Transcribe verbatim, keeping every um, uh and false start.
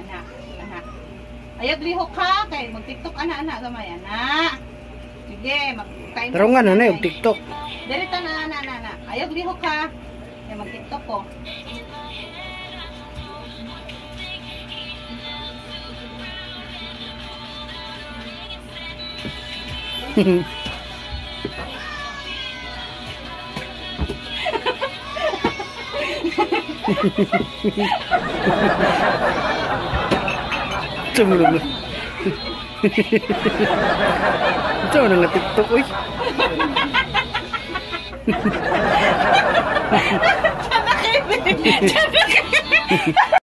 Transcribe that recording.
ana, ana. Ayag lihok ha, kay mag-tiktok ana, ana, gamay, ana. Sige, mag-kain. Pero nga na yung TikTok. Dirita na, ana, ana, ana. Ayag lihok ha, kay mag-tiktok ko. Cuma na Cuma na TikTok uy. Sana kayo.